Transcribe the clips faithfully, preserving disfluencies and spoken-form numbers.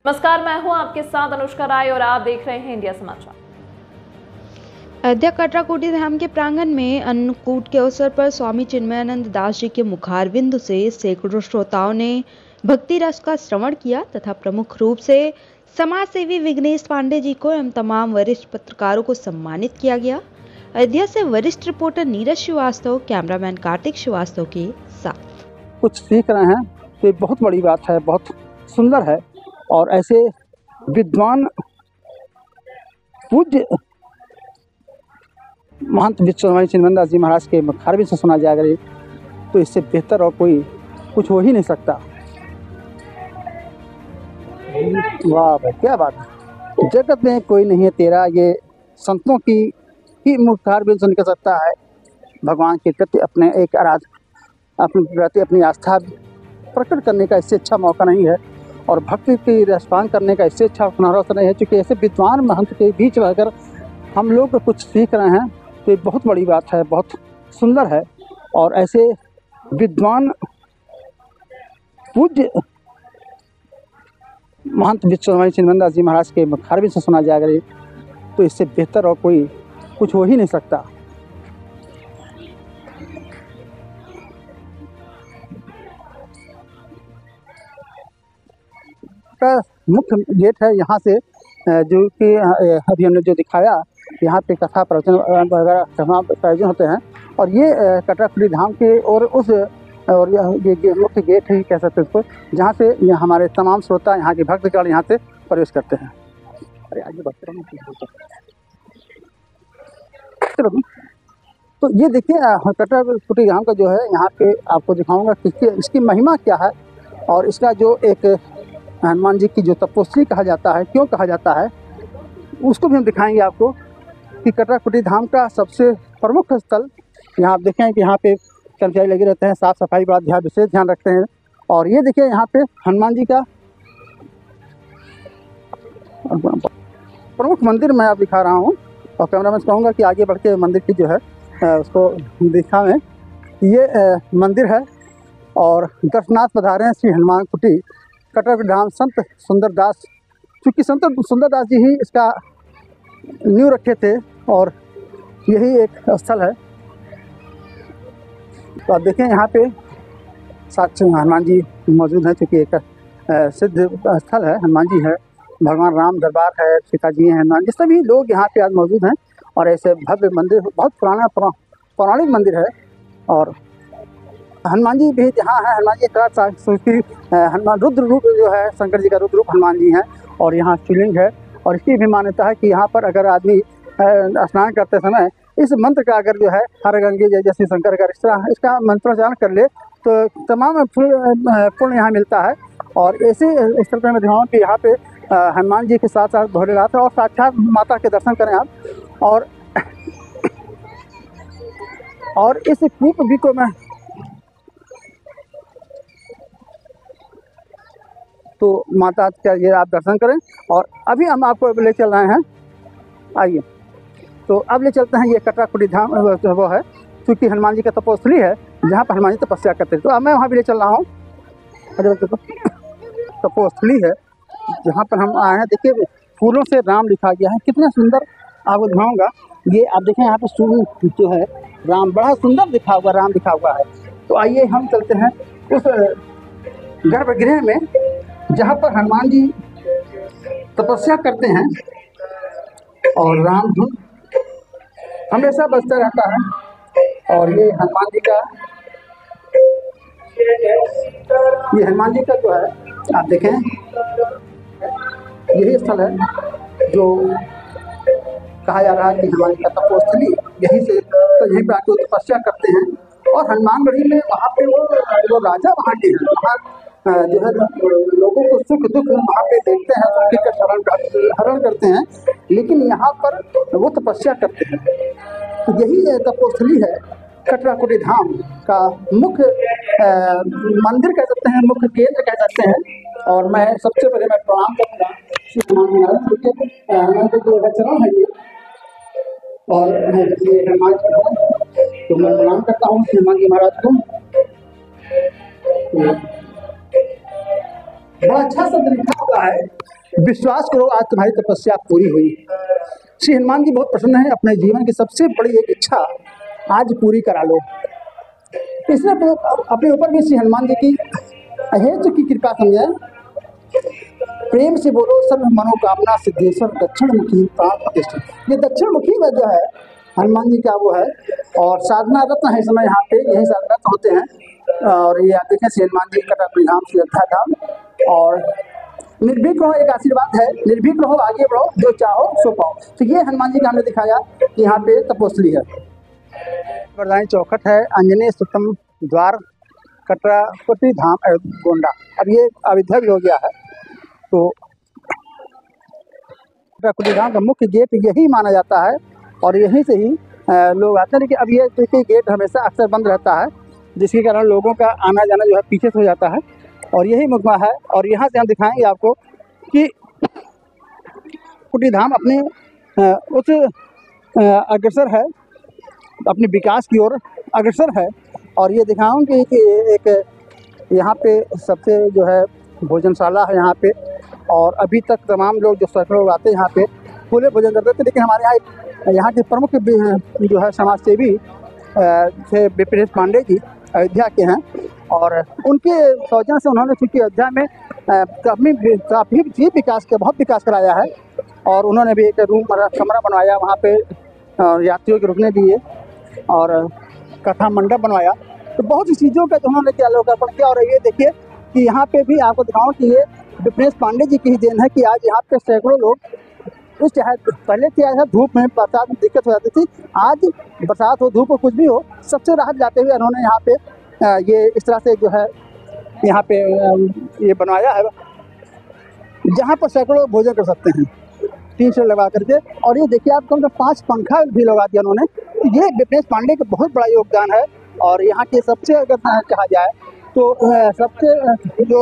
नमस्कार, मैं हूं आपके साथ अनुष्का राय और आप देख रहे हैं इंडिया समाचार। अयोध्या कटराकोटी धाम के प्रांगण में अन्नकूट के अवसर पर स्वामी चिन्मयानंद दास जी के मुखारविंद से सैकड़ों श्रोताओं ने भक्ति रस का श्रवण किया तथा प्रमुख रूप से समाज सेवी विघ्नेश पांडे जी को एवं तमाम वरिष्ठ पत्रकारों को सम्मानित किया गया। अयोध्या से वरिष्ठ रिपोर्टर नीरज श्रीवास्तव, कैमरामैन कार्तिक श्रीवास्तव के साथ। कुछ सीख रहे हैं तो बहुत बड़ी बात है, बहुत सुंदर है। और ऐसे विद्वान पूज्य महंत स्वामी चिन्मयानंद दास जी महाराज के मुखारविंद से सुना जाएगा तो इससे बेहतर और कोई कुछ हो ही नहीं सकता। वाह भाई, क्या बात है। जगत में कोई नहीं है तेरा, ये संतों की ही मुखारविंद से निकल सकता है। भगवान के प्रति अपने एक आराधना, अपने प्रति अपनी आस्था प्रकट करने का इससे अच्छा मौका नहीं है और भक्ति की रसपान करने का इससे अच्छा अवसर नहीं है। क्योंकि ऐसे विद्वान महंत के बीच में अगर हम लोग कुछ सीख रहे हैं तो ये बहुत बड़ी बात है, बहुत सुंदर है। और ऐसे विद्वान पूज्य महंत स्वामी चिन्मयानंद दास जी महाराज के मुखारविंद से सुना जाएगा तो इससे बेहतर और कोई कुछ हो ही नहीं सकता। का मुख्य गेट है यहाँ से, जो कि अभी हमने जो दिखाया, यहाँ पे कथा प्रवचन वगैरह तमाम आयोजन होते हैं। और ये कटराकोटी धाम के और उस और ये, ये मुख्य गेट ही कह सकते हैं इसको, जहाँ से यहाँ हमारे तमाम श्रोता, यहाँ के भक्तगण यहाँ से प्रवेश करते हैं। अरे आगे बढ़ते रहो। तो ये देखिए कटराकोटी धाम का जो है, यहाँ पे आपको दिखाऊंगा कि इसकी महिमा क्या है और इसका जो एक हनुमान जी की जो तपोस्थली कहा जाता है, क्यों कहा जाता है, उसको भी हम दिखाएंगे आपको। कि कटराकोटी धाम का सबसे प्रमुख स्थल, यहाँ आप देखें कि यहाँ पे कर्मचारी लगे रहते हैं, साफ़ सफाई बड़ा ध्यान विशेष ध्यान रखते हैं। और ये देखिए यहाँ पे हनुमान जी का प्रमुख मंदिर मैं आप दिखा रहा हूँ और कैमरामैन से कहूँगा कि आगे बढ़ के मंदिर की जो है उसको दिखाएं। ये मंदिर है और दर्शनार्थ पधारे हैं श्री हनुमान कुटी कटराकोटी धाम संत सुंदरदास। चूँकि संत सुंदरदास जी ही इसका नींव रखे थे और यही एक स्थल है। तो आप देखें यहाँ पे साथ हनुमान जी मौजूद हैं, चूँकि एक सिद्ध स्थल है। हनुमान जी है, भगवान राम दरबार है, सीता जी हैं, हनुमान जी, सभी लोग यहाँ पे आज मौजूद हैं। और ऐसे भव्य मंदिर, बहुत पुराना पौराणिक मंदिर है। और हनुमान जी भी जहाँ है, हनुमान जी का संस्कृति हनुमान रुद्र रूप जो है, शंकर जी का रुद्र रूप हनुमान जी हैं। और यहाँ शिवलिंग है और इसकी भी मान्यता है कि यहाँ पर अगर आदमी स्नान करते समय इस मंत्र का अगर जो है हर गंगे जय जैसे शंकर का इस तरह इसका मंत्रोच्चारण कर ले तो तमाम पुण्य यहाँ मिलता है। और ऐसे स्थल पर मैं दिखाऊँ कि यहाँ पे हनुमान जी के साथ साथ भोलेनाथ और साक्षात माता के दर्शन करें आप। और और इस कूप भी को मैं तो माता का ये आप दर्शन करें। और अभी हम आपको ले चल रहे हैं, आइए। तो अब ले चलते हैं, ये कटराकोटी धाम वो है, क्योंकि हनुमान जी का तपोस्थली है जहाँ पर हनुमान जी तपस्या करते हैं। तो अब मैं वहाँ भी ले चल रहा हूँ। तपोस्थली है जहाँ पर हम आए हैं। देखिए फूलों से राम लिखा गया है, कितना सुंदर आपको दिखाऊंगा। ये आप देखें यहाँ पर सूर्य जो है राम, बड़ा सुंदर दिखा हुआ राम लिखा हुआ है। तो आइए हम चलते हैं उस गर्भगृह में जहाँ पर हनुमान जी तपस्या करते हैं और राम धुन हमेशा बजता रहता है। और ये हनुमान जी का ये हनुमान जी का जो है आप देखें, यही स्थल है जो कहा जा रहा है कि हनुमान जी का तपोस्थली यहीं से, तो यहीं पर आके तपस्या करते हैं। और हनुमानगढ़ी में वहाँ पे वो वो राजा वहाँ के हैं, वहाँ जो है लोगों को सुख दुख वहाँ पे देखते हैं, सुख का हरण कर, हरण करते हैं। लेकिन यहाँ पर वो तपस्या करते हैं। तो यही तपोस्थली है कटराकोटी धाम का मुख्य मंदिर कह सकते हैं, मुख्य केंद्र कह सकते हैं। और मैं सबसे पहले मैं प्रणाम करूँगा श्री हनुमान महाराज के, हनुमान जी को चरण है ये और ये हनुमान जी, तो मैं प्रणाम करता हूँ श्री हनुमान जी महाराज को। बड़ा अच्छा शब्द लिखा हुआ है, विश्वास करो आज तुम्हारी तपस्या पूरी हुई। श्री हनुमान जी बहुत प्रसन्न है, अपने जीवन की सबसे बड़ी एक इच्छा आज पूरी करा लो। इसलिए अपने ऊपर भी श्री हनुमान जी की अहेतु की कृपा समझे, प्रेम से बोलो सब मनोकामना सिद्धेश्वर दक्षिण मुखी प्राण प्रतिष्ठित। ये दक्षिण मुखी में जो है हनुमान जी का वो है, और साधना रत्न है इस समय यहाँ पे, यही साधना रत्न होते हैं। और ये आप देखें श्री हनुमान जी कटक धाम श्री अयोध्या धाम। और निर्भीक रहो एक आशीर्वाद है, निर्भीक रहो आगे बढ़ो, जो चाहो सो पाओ। तो ये हनुमान जी का हमने दिखाया कि यहाँ पे तपोस्थली है, वरदायी चौखट है, अंजनी सुतम द्वार कटरा कुटी धाम गोंडा। अब ये अयोध्या भी हो गया है, तो कटरा कुटी धाम का मुख्य गेट यही माना जाता है और यहीं से ही लोग आते हैं। लेकिन अब ये देखिए गेट हमेशा अक्सर बंद रहता है, जिसके कारण लोगों का आना जाना जो है पीछे से हो जाता है, और यही मुकमा है। और यहाँ से हम दिखाएंगे आपको कि कुटी धाम अपने उस अग्रसर है, अपने विकास की ओर अग्रसर है। और ये दिखाऊंगी कि एक यहाँ पे सबसे जो है भोजनशाला है यहाँ पे, और अभी तक तमाम लोग जो सैकड़ों लोग आते हैं यहाँ पे खुले भोजन करते थे। लेकिन हमारे यहाँ यहाँ के प्रमुख जो है समाज सेवी थे विप्रेश पांडे जी, अयोध्या के हैं, और उनके सौजन्य से उन्होंने चूँकि अयोध्या में काफ़ी काफ़ी भी विकास का बहुत विकास कराया है। और उन्होंने भी एक रूम कमरा बनवाया वहाँ पे यात्रियों के रुकने दिए, और कथा मंडप बनवाया। तो बहुत सी चीज़ों का जो उन्होंने किया लोकार्पण किया। और ये देखिए कि यहाँ पे भी आपको दिखाऊं कि ये विप्रेश पांडे जी की ही देन है कि आज यहाँ पे सैकड़ों लोग, उस चाहे पहले क्या है धूप में बरसात में दिक्कत हो जाती थी, आज बरसात हो धूप हो कुछ भी हो सबसे राहत जाते हुए उन्होंने यहाँ पे ये इस तरह से जो है यहाँ पे ये बनवाया है, जहाँ पर सैकड़ों भोजन कर सकते हैं तीन सौ लगा करके। और ये देखिए आप कम से पाँच पंखा भी लगा दिया उन्होंने। ये विप्रेश पांडे का बहुत बड़ा योगदान है। और यहाँ के सबसे अगर कहा जाए तो सबसे जो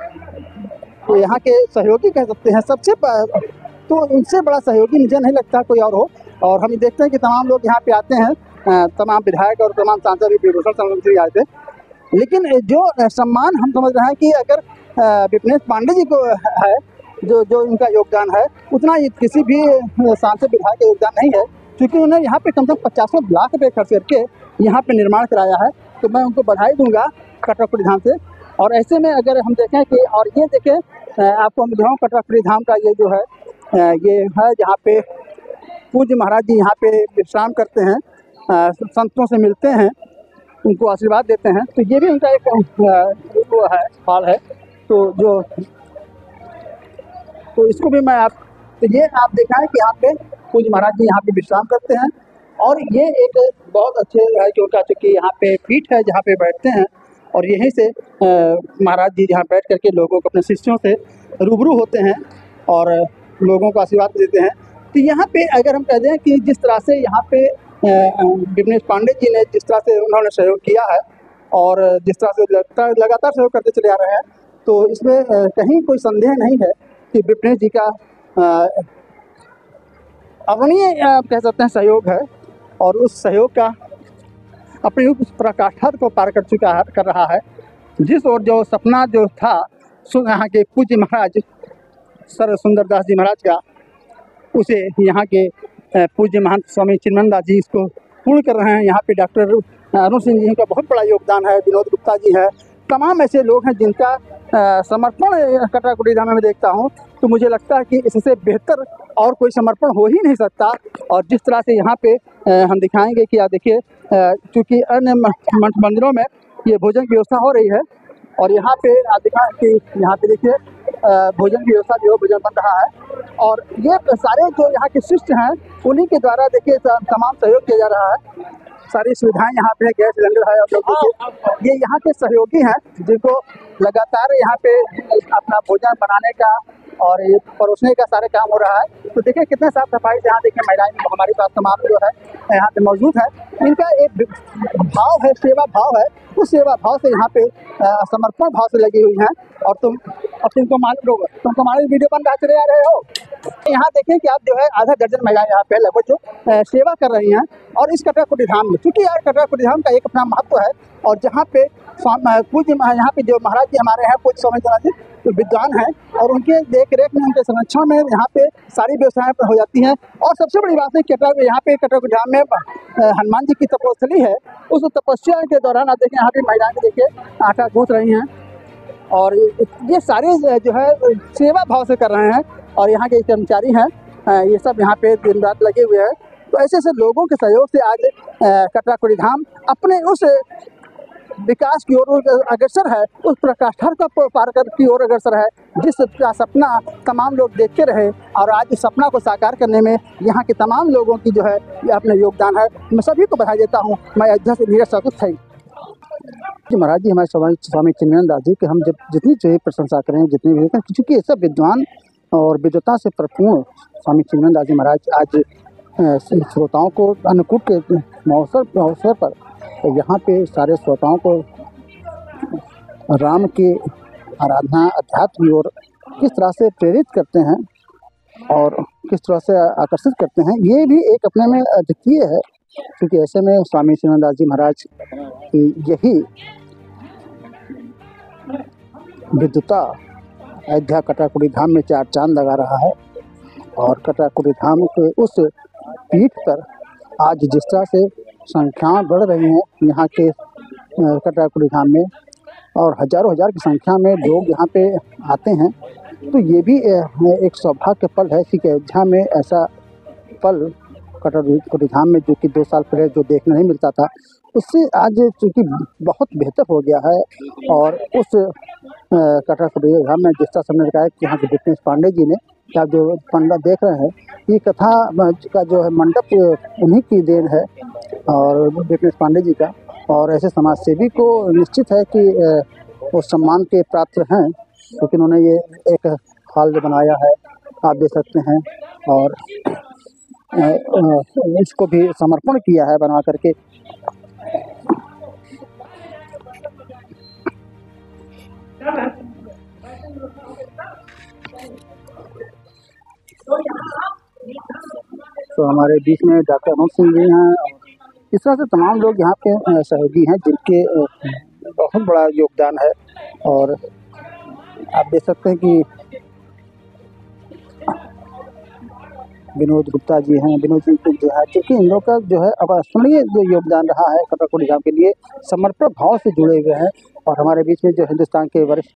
यहाँ के सहयोगी कह सकते हैं सबसे, तो इनसे बड़ा सहयोगी मुझे नहीं लगता कोई और हो। और हम देखते हैं कि तमाम लोग यहाँ पे आते हैं, तमाम विधायक और तमाम सांसद भी मंत्री आए थे। लेकिन जो सम्मान हम समझ रहे हैं कि अगर विप्रेश पांडे जी को है, जो जो इनका योगदान है, उतना किसी भी सांसद विधायक का योगदान नहीं है, क्योंकि उन्होंने यहाँ पे कम से कम पचासों लाख रुपये खर्च करके यहाँ पे निर्माण कराया है। तो मैं उनको बधाई दूंगा कटरा कुटी धाम से। और ऐसे में अगर हम देखें कि, और ये देखें आपको हम दिखाऊँ कटरा कुटी धाम का ये जो है ये है जहाँ पे पूज्य महाराज जी यहाँ पे विश्राम करते हैं, संतों से मिलते हैं, उनको आशीर्वाद देते हैं। तो ये भी उनका एक वो है हाल है। तो जो तो इसको भी मैं आप तो ये आप देखा है कि यहाँ पे पूज्य महाराज जी यहाँ पे विश्राम करते हैं। और ये एक बहुत अच्छे है कि उनका चूँकि यहाँ पे पीठ है जहाँ पे बैठते हैं, और यहीं से महाराज जी यहाँ बैठ करके लोगों को अपने शिष्यों से रूबरू होते हैं और लोगों को आशीर्वाद देते हैं। तो यहाँ पे अगर हम कह दें कि जिस तरह से यहाँ पे विप्रेश पांडे जी ने जिस तरह से उन्होंने सहयोग किया है और जिस तरह से लगता लगातार सहयोग करते चले आ रहे हैं, तो इसमें कहीं कोई संदेह नहीं है कि विप्रेश जी का अवर्णीय कह सकते हैं सहयोग है। और उस सहयोग का अपने उस पराकाष्ठा को पार कर चुका है कर रहा है, जिस और जो सपना जो था यहाँ के पूज्य महाराज सर सुंदरदास जी महाराज का, उसे यहाँ के पूज्य महंत स्वामी चिन्मयानंद दास जी इसको पूर्ण कर रहे हैं। यहाँ पे डॉक्टर अरुण सिंह जी का बहुत बड़ा योगदान है, विनोद गुप्ता जी है, तमाम ऐसे लोग हैं जिनका समर्पण कटरा कुटी धाम में देखता हूँ तो मुझे लगता है कि इससे बेहतर और कोई समर्पण हो ही नहीं सकता। और जिस तरह से यहाँ पे हम दिखाएंगे कि आप देखिए, चूँकि अन्य मठ मंदिरों में ये भोजन की व्यवस्था हो रही है, और यहाँ पे आप दिखाएं कि यहाँ पे देखिए भोजन की व्यवस्था जो भोजन बन रहा है। और ये सारे जो यहाँ के शिष्य हैं उन्हीं के द्वारा देखिए तमाम सहयोग किया जा रहा है। सारी सुविधाएं यहाँ पे गैस सिलेंडर है, और लोगों ये यहाँ के सहयोगी हैं जिनको लगातार यहाँ पे अपना भोजन बनाने का और ये परोसने का सारे काम हो रहा है। तो देखिए कितने साफ सफाई से यहाँ देखिए महिलाएं हमारे पास तमाम जो है यहाँ पे मौजूद है। इनका एक भाव है, सेवा भाव है, उस सेवा भाव से यहाँ पे समर्पण भाव से लगी हुई हैं। और तुम अब तुमको मालूम होगा, तुमको हमारे वीडियो बन रहा चले आ रहे हो। यहाँ देखें कि आप जो है आधा दर्जन महिलाएं यहाँ पे लगभग जो अ, सेवा कर रही हैं और इस कटराकुटी धाम में, क्योंकि यार कटराकुटी धाम का एक अपना महत्व है और जहाँ पे स्वाम- अ, पूज्य महा- यहाँ पे जो महाराज जी हमारे हैं पूज्य स्वामी जी जो विद्वान हैं और उनके देख रेख में उनके संरक्षण में यहाँ पे सारी व्यवस्थाएं हो जाती हैं। और सबसे बड़ी बात है कटरा यहाँ पे कटराकुटी धाम में अ, हनुमान जी की तपोस्थली है, उस तपस्या के दौरान आप देखें यहाँ पे महिलाएं देखिए आटा गूंथ रही हैं और ये सारे जो है सेवा भाव से कर रहे हैं और यहाँ के कर्मचारी हैं ये सब यहाँ पे दिन रात लगे हुए हैं। तो ऐसे ऐसे लोगों के सहयोग से आज कटराकुटी धाम अपने उस विकास की ओर अग्रसर है, उस प्रकाष्ठा का पार कर की ओर अग्रसर है जिसका सपना तमाम लोग देखते रहे और आज इस सपना को साकार करने में यहाँ के तमाम लोगों की जो है ये अपना योगदान है। मैं सभी को बधाई देता हूँ। मैं अयोध्या से नीरज सातु थैंक जी महाराज जी हमारे स्वामी स्वामी चिन्मयानंद दास जी के हम जब जितनी चाहिए प्रशंसा करें जितनी भी करें, क्योंकि ये सब विद्वान और विद्वता से परिपूर्ण स्वामी चिन्मयानंद दास जी महाराज आज श्रोताओं को अन्नकूट के अवसर अवसर पर यहाँ पे सारे श्रोताओं को राम की आराधना अध्यात्म की ओर किस तरह से प्रेरित करते हैं और किस तरह से आकर्षित करते हैं, ये भी एक अपने में अद्वितीय है। क्योंकि ऐसे में स्वामी चिन्मयानंद दास जी महाराज की यही विद्वता अयोध्या कटराकुटी धाम में चार चांद लगा रहा है और कटराकुटी धाम के उस पीठ पर आज जिस तरह से संख्याएं बढ़ रही हैं यहाँ के कटराकुटी धाम में और हजारों हजार की संख्या में लोग यहाँ पे आते हैं, तो ये भी एक सौभाग्य पल है कि अयोध्या में ऐसा पल कटराकुटी धाम में जो कि दो साल पहले जो देखने नहीं मिलता था उससे आज चूँकि बहुत बेहतर हो गया है। और उस कटराकुटी धाम में जिस तरह से हमने कहा कि यहाँ के विपिनेश पांडे जी ने क्या जो पंडा देख रहे हैं ये कथा का जो है मंडप उन्हीं की देन है और विपिनेश पांडे जी का, और ऐसे समाज सेवी को निश्चित है कि वो सम्मान के पात्र हैं क्योंकि उन्होंने ये एक हॉल जो बनाया है आप देख सकते हैं और इसको भी समर्पण किया है बना करके। तो हमारे बीच में डॉक्टर अनूप सिंह जी हैं, इस तरह से तमाम लोग यहाँ पे सहयोगी हैं जिनके बहुत बड़ा योगदान है। और आप देख सकते हैं कि विनोद गुप्ता जी हैं, विनोद सिंह जो है, क्योंकि इन लोग का जो है अविस्मरणीय जो योगदान रहा है कटराकुटी धाम के लिए, समर्पण भाव से जुड़े हुए हैं। और हमारे बीच में जो हिंदुस्तान के वरिष्ठ